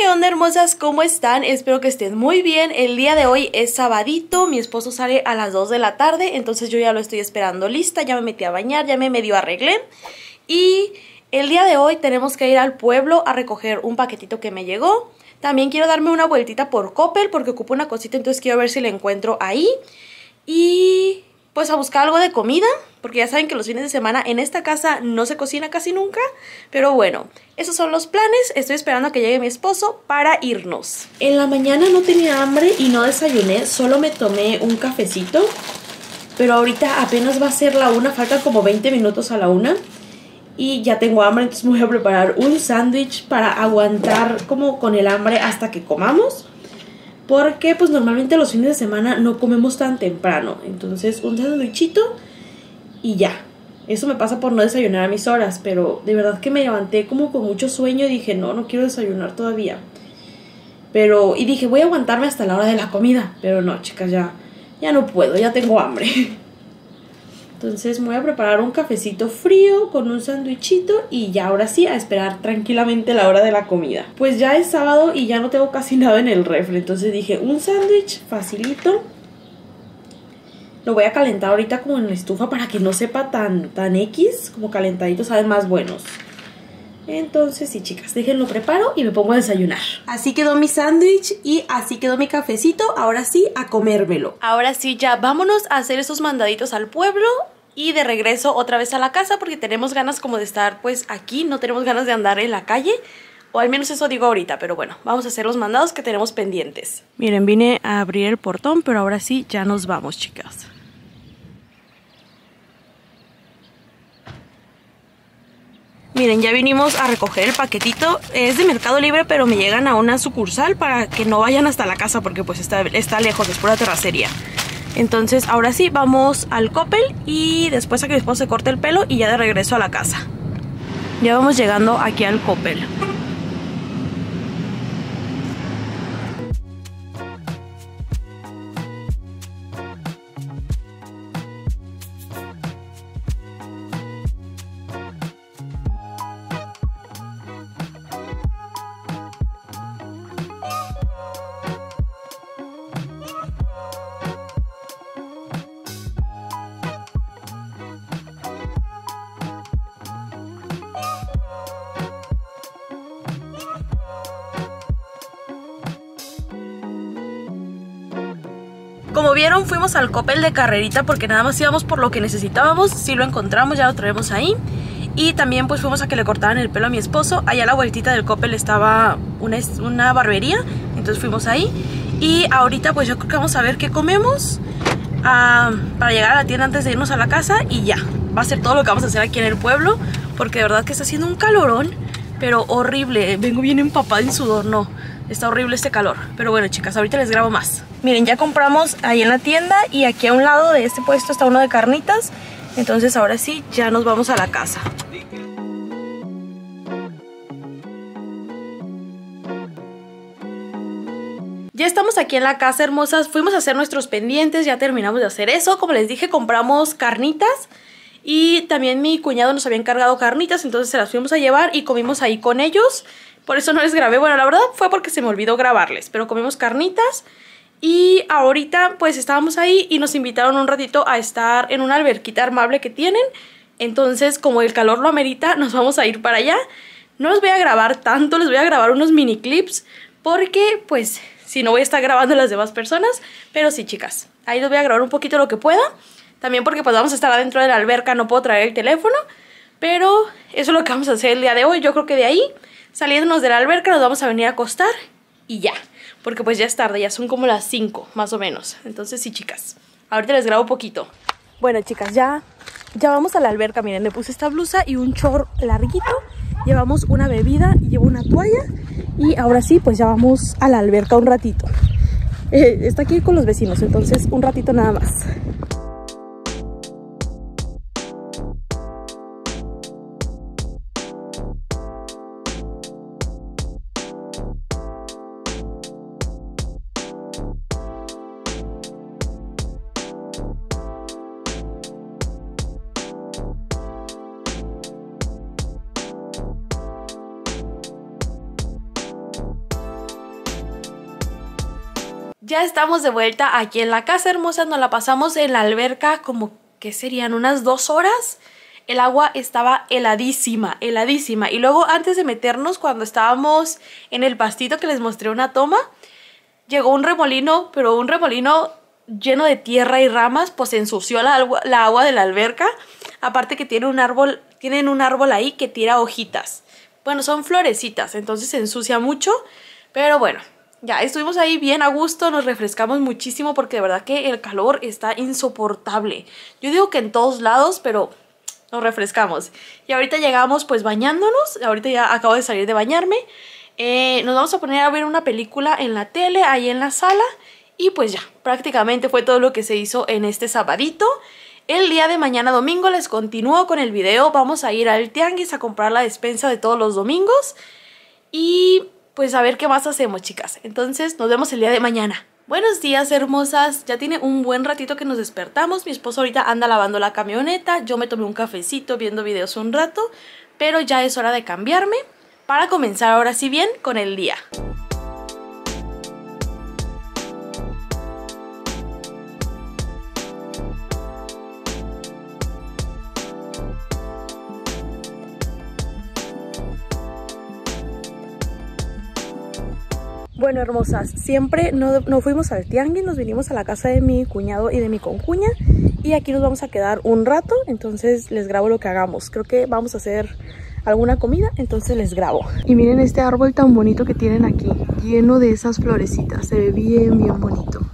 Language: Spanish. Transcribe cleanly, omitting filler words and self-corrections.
¿Qué onda, hermosas? ¿Cómo están? Espero que estén muy bien. El día de hoy es sabadito, mi esposo sale a las 2 de la tarde, entonces yo ya lo estoy esperando lista, ya me metí a bañar, ya me medio arreglé. Y el día de hoy tenemos que ir al pueblo a recoger un paquetito que me llegó. También quiero darme una vueltita por Coppel porque ocupo una cosita, entonces quiero ver si la encuentro ahí. Y pues a buscar algo de comida, porque ya saben que los fines de semana en esta casa no se cocina casi nunca. Pero bueno, esos son los planes. Estoy esperando a que llegue mi esposo para irnos. En la mañana no tenía hambre y no desayuné, solo me tomé un cafecito. Pero ahorita apenas va a ser la 1, faltan como 20 minutos a la 1. Y ya tengo hambre, entonces me voy a preparar un sándwich para aguantar como con el hambre hasta que comamos. Porque pues normalmente los fines de semana no comemos tan temprano. Entonces un sándwichito y ya. Eso me pasa por no desayunar a mis horas. Pero de verdad que me levanté como con mucho sueño y dije no quiero desayunar todavía. Y dije voy a aguantarme hasta la hora de la comida. Pero no, chicas, ya no puedo, ya tengo hambre. Entonces me voy a preparar un cafecito frío con un sándwichito y ya ahora sí a esperar tranquilamente la hora de la comida. Pues ya es sábado y ya no tengo casi nada en el refri, entonces dije un sándwich facilito. Lo voy a calentar ahorita como en la estufa para que no sepa tan X, como calentadito, saben más buenos. Entonces sí, chicas, déjenlo preparo y me pongo a desayunar. Así quedó mi sándwich y así quedó mi cafecito. Ahora sí, a comérmelo. Ahora sí, ya vámonos a hacer esos mandaditos al pueblo y de regreso otra vez a la casa porque tenemos ganas como de estar pues aquí. No tenemos ganas de andar en la calle, o al menos eso digo ahorita, pero bueno, vamos a hacer los mandados que tenemos pendientes. Miren, vine a abrir el portón, pero ahora sí, ya nos vamos, chicas. Miren, ya vinimos a recoger el paquetito. Es de Mercado Libre, pero me llegan a una sucursal para que no vayan hasta la casa porque pues está lejos, es pura terracería. Entonces ahora sí, vamos al Coppel y después a que mi esposo se corte el pelo y ya de regreso a la casa. Ya vamos llegando aquí al Coppel. Como vieron, fuimos al Coppel de carrerita porque nada más íbamos por lo que necesitábamos. Sí lo encontramos, ya lo traemos ahí. Y también pues fuimos a que le cortaran el pelo a mi esposo. Allá a la vueltita del Coppel estaba una barbería, entonces fuimos ahí. Y ahorita pues yo creo que vamos a ver qué comemos para llegar a la tienda antes de irnos a la casa. Y ya, va a ser todo lo que vamos a hacer aquí en el pueblo, porque de verdad que está haciendo un calorón, pero horrible. Vengo bien empapada en sudor, no. Está horrible este calor. Pero bueno, chicas, ahorita les grabo más. Miren, ya compramos ahí en la tienda y aquí a un lado de este puesto está uno de carnitas. Entonces ahora sí, ya nos vamos a la casa. Ya estamos aquí en la casa, hermosas. Fuimos a hacer nuestros pendientes, ya terminamos de hacer eso. Como les dije, compramos carnitas. Y también mi cuñado nos había encargado carnitas, entonces se las fuimos a llevar y comimos ahí con ellos. Por eso no les grabé, bueno, la verdad fue porque se me olvidó grabarles, pero comimos carnitas. Y ahorita pues estábamos ahí y nos invitaron un ratito a estar en una alberquita armable que tienen. Entonces, como el calor lo amerita, nos vamos a ir para allá. No los voy a grabar tanto, les voy a grabar unos mini clips porque pues si no voy a estar grabando a las demás personas. Pero sí, chicas, ahí les voy a grabar un poquito lo que pueda. También porque pues vamos a estar adentro de la alberca, no puedo traer el teléfono. Pero eso es lo que vamos a hacer el día de hoy. Yo creo que de ahí, saliéndonos de la alberca, nos vamos a venir a acostar y ya. Porque pues ya es tarde, ya son como las 5 más o menos. Entonces sí, chicas, ahorita les grabo un poquito. Bueno, chicas, ya vamos a la alberca. Miren, me puse esta blusa y un short larguito. Llevamos una bebida, llevo una toalla. Y ahora sí, pues ya vamos a la alberca un ratito. Está aquí con los vecinos, entonces un ratito nada más. Ya estamos de vuelta aquí en la casa, hermosa. Nos la pasamos en la alberca como, ¿qué serían? Unas 2 horas. El agua estaba heladísima, heladísima. Y luego antes de meternos, cuando estábamos en el pastito que les mostré una toma, llegó un remolino, pero un remolino lleno de tierra y ramas, pues se ensució la agua de la alberca. Aparte que tienen un árbol ahí que tira hojitas. Bueno, son florecitas, entonces se ensucia mucho. Pero bueno, ya estuvimos ahí bien a gusto, nos refrescamos muchísimo porque de verdad que el calor está insoportable. Yo digo que en todos lados, pero nos refrescamos. Y ahorita llegamos pues bañándonos, ahorita ya acabo de salir de bañarme. Nos vamos a poner a ver una película en la tele, ahí en la sala. Y pues ya, prácticamente fue todo lo que se hizo en este sabadito. El día de mañana domingo les continúo con el video. Vamos a ir al tianguis a comprar la despensa de todos los domingos. Y pues a ver qué más hacemos, chicas. Entonces nos vemos el día de mañana. Buenos días, hermosas. Ya tiene un buen ratito que nos despertamos. Mi esposo ahorita anda lavando la camioneta. Yo me tomé un cafecito viendo videos un rato. Pero ya es hora de cambiarme para comenzar ahora sí bien con el día. Bueno, hermosas, siempre no fuimos al tianguis, nos vinimos a la casa de mi cuñado y de mi concuña y aquí nos vamos a quedar un rato, entonces les grabo lo que hagamos. Creo que vamos a hacer alguna comida, entonces les grabo. Y miren este árbol tan bonito que tienen aquí, lleno de esas florecitas, se ve bien bonito.